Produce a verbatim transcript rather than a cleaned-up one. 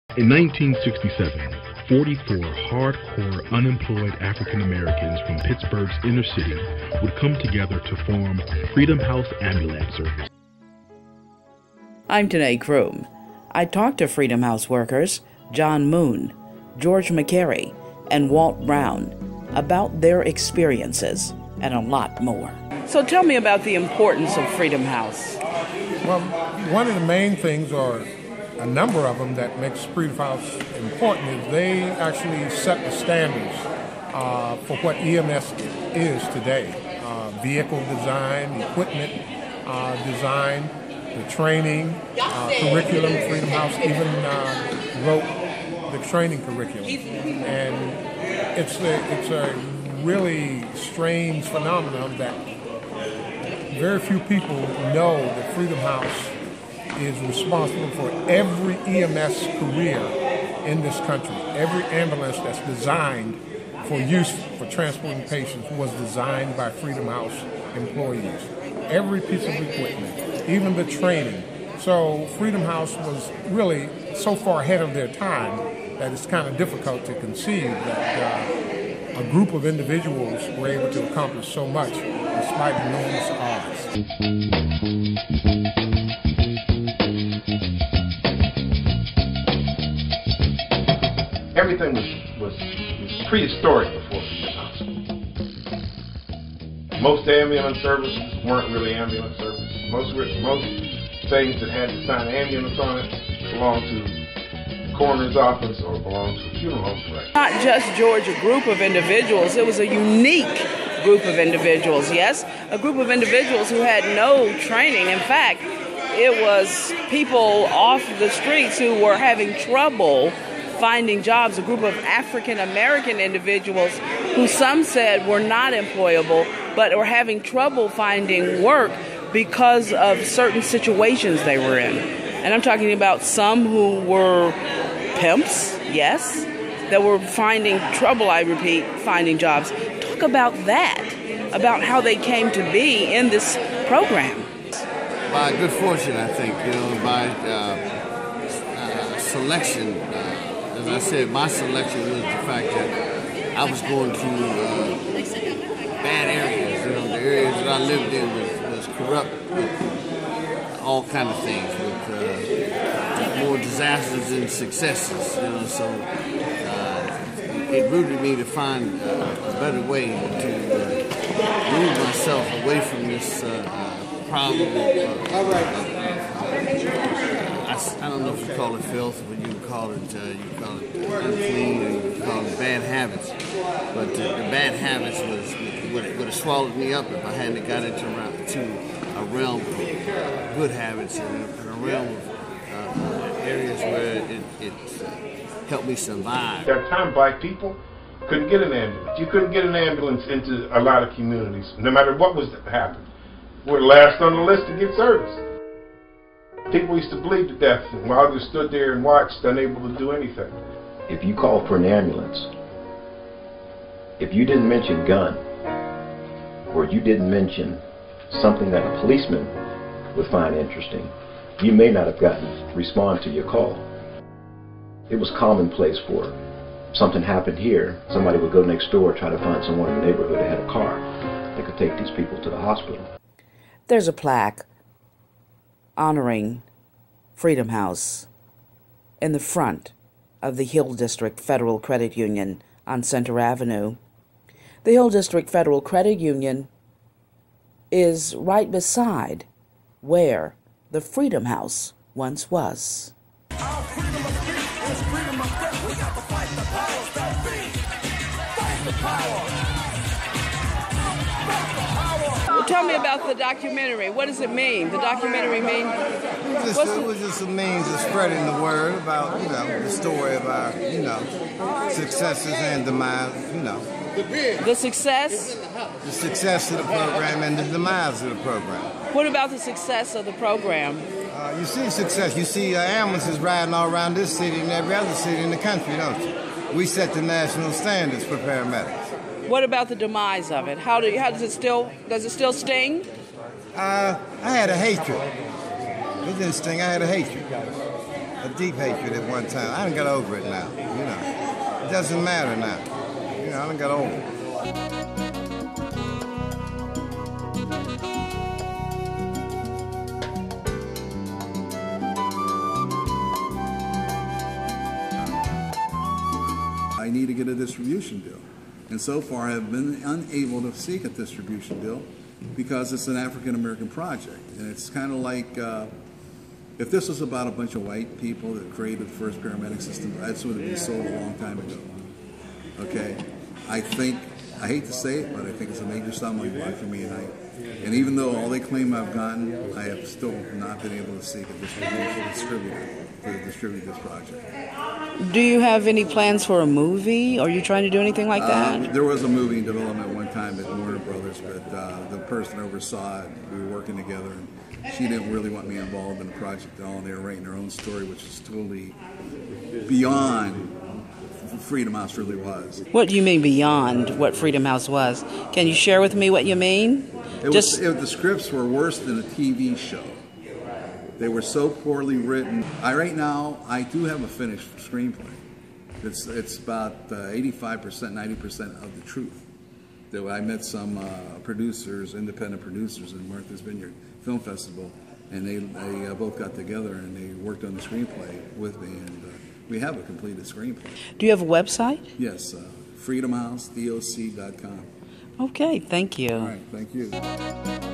In nineteen sixty-seven, forty-four hardcore unemployed African Americans from Pittsburgh's inner city would come together to form Freedom House Ambulance Service. I'm Tené Croom. I talked to Freedom House workers John Moon, George McCary, and Walt Brown about their experiences and a lot more. So tell me about the importance of Freedom House. Well, one of the main things, or a number of them, that makes Freedom House important is they actually set the standards uh, for what E M S is today. Uh, vehicle design, equipment uh, design, the training, uh, curriculum. Freedom House even uh, wrote the training curriculum. And it's a, it's a really strange phenomenon that very few people know that Freedom House is responsible for every E M S career in this country. Every ambulance that's designed for use for transporting patients was designed by Freedom House employees. Every piece of equipment, even the training. So Freedom House was really so far ahead of their time that it's kind of difficult to conceive that uh, a group of individuals were able to accomplish so much despite enormous odds. Everything was, was, was prehistoric before Freedom House. Most ambulance services weren't really ambulance services. Most, most things that had the sign ambulance on it belonged to coroner's office or belonged to a funeral home director. Not just George, a group of individuals. It was a unique group of individuals, yes? A group of individuals who had no training. In fact, it was people off the streets who were having trouble finding jobs, a group of African American individuals who some said were not employable, but were having trouble finding work because of certain situations they were in. And I'm talking about some who were pimps, yes, that were finding trouble, I repeat, finding jobs. Talk about that, about how they came to be in this program. By good fortune, I think, you know, by uh, uh, selection. Uh, as I said, my selection was the fact that I was going to uh, bad areas. You know, the areas that I lived in was, was corrupt with all kind of things, with uh, more disasters than successes. You know, so uh, it rooted me to find uh, a better way to uh, move myself away from this uh, uh, problem. Of, uh, all right. I, I don't know if you call it filth, but you call it uh, you call it unclean, or you call it bad habits. But uh, the bad habits was would have, would have swallowed me up if I hadn't got into to a realm of good habits and a realm of uh, areas where it, it uh, helped me survive. At that time, black people couldn't get an ambulance. You couldn't get an ambulance into a lot of communities, no matter what was happening. We're last on the list to get service. People used to bleed to death while they stood there and watched, unable to do anything. If you called for an ambulance, if you didn't mention gun, or you didn't mention something that a policeman would find interesting, you may not have gotten to respond to your call. It was commonplace for something happened here, somebody would go next door, try to find someone in the neighborhood that had a car that could take these people to the hospital. There's a plaque honoring Freedom House in the front of the Hill District Federal Credit Union on Center Avenue. The Hill District Federal Credit Union is right beside where the Freedom House once was. Our freedom of speech is freedom of thought. We got to fight the powers that be. Fight the power. Well, tell me about the documentary. What does it mean? The documentary mean? It was, just, it was just a means of spreading the word about, you know, the story of our, you know, successes and demise, you know. The success? The success of the program and the demise of the program. What about the success of the program? Uh, you see success. You see uh, ambulances riding all around this city and every other city in the country, don't you? We set the national standards for paramedics. What about the demise of it? How do how does it still does it still sting? Uh, I had a hatred. It didn't sting. I had a hatred. A deep hatred at one time. I done got over it now, you know. It doesn't matter now. You know, I done got over it. I need to get a distribution deal. And so far I've been unable to seek a distribution deal because it's an African-American project. And it's kind of like, uh, if this was about a bunch of white people that created the first paramedic system, that would have been sold a long time ago. Okay? I think, I hate to say it, but I think it's a major stumbling block for me. And, I, and even though all they claim I've gotten, I have still not been able to seek a distribution distributor to distribute this project. Do you have any plans for a movie? Are you trying to do anything like that? Uh, there was a movie in development at one time at Warner Brothers, but uh, the person who oversaw it, we were working together, and she didn't really want me involved in the project at all. They were writing their own story, which is totally beyond Freedom House really was. What do you mean beyond what Freedom House was? Can you share with me what you mean? It Just was, it, the scripts were worse than a T V show. They were so poorly written. I right now I do have a finished screenplay. It's it's about eighty-five percent, ninety percent of the truth. I met some uh, producers, independent producers in Martha's Vineyard Film Festival, and they, they uh, both got together and they worked on the screenplay with me, and uh, we have a completed screenplay. Do you have a website? Yes, uh, freedom house doc dot com. Okay, thank you. All right, thank you.